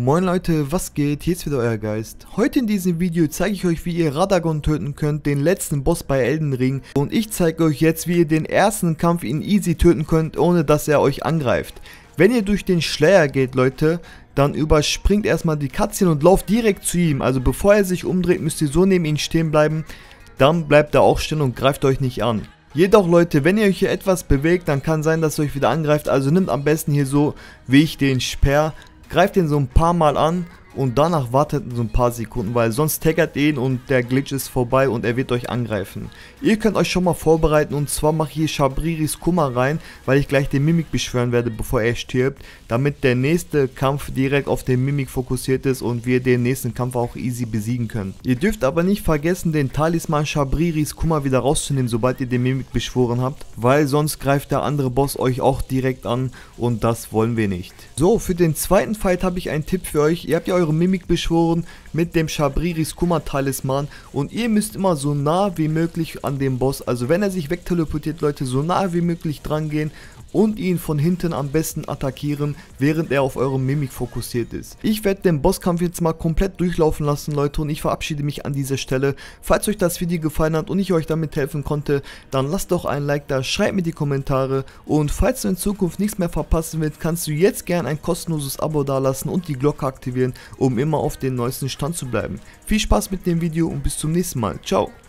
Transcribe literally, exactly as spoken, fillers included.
Moin Leute, was geht? Hier ist wieder euer Geist. Heute in diesem Video zeige ich euch, wie ihr Radagon töten könnt, den letzten Boss bei Elden Ring. Und ich zeige euch jetzt, wie ihr den ersten Kampf in easy töten könnt, ohne dass er euch angreift. Wenn ihr durch den Schleier geht, Leute, dann überspringt erstmal die Cutscene und lauft direkt zu ihm. Also bevor er sich umdreht, müsst ihr so neben ihm stehen bleiben. Dann bleibt er auch stehen und greift euch nicht an. Jedoch Leute, wenn ihr euch hier etwas bewegt, dann kann sein, dass er euch wieder angreift. Also nimmt am besten hier so wie ich den Speer. Greift ihn so ein paar Mal an und danach wartet so ein paar Sekunden, weil sonst taggert ihn und der Glitch ist vorbei und er wird euch angreifen. Ihr könnt euch schon mal vorbereiten, und zwar mache ich hier Shabriris Kummer rein, weil ich gleich den Mimik beschwören werde, bevor er stirbt, damit der nächste Kampf direkt auf den Mimik fokussiert ist und wir den nächsten Kampf auch easy besiegen können. Ihr dürft aber nicht vergessen, den Talisman Shabriris Kummer wieder rauszunehmen, sobald ihr den Mimik beschworen habt, weil sonst greift der andere Boss euch auch direkt an und das wollen wir nicht. So, für den zweiten Fight habe ich einen Tipp für euch. Ihr habt ja eure Mimik beschworen mit dem Shabriris Kummer Talisman und ihr müsst immer so nah wie möglich an den Boss, also wenn er sich wegteleportiert, Leute, so nah wie möglich dran gehen und ihn von hinten am besten attackieren, während er auf eure Mimik fokussiert ist. Ich werde den Bosskampf jetzt mal komplett durchlaufen lassen, Leute, und ich verabschiede mich an dieser Stelle. Falls euch das Video gefallen hat und ich euch damit helfen konnte, dann lasst doch ein Like da, schreibt mir die Kommentare, und falls du in Zukunft nichts mehr verpassen willst, kannst du jetzt gerne ein kostenloses Abo dalassen und die Glocke aktivieren, um immer auf den neuesten Stand zu bleiben. Viel Spaß mit dem Video und bis zum nächsten Mal. Ciao!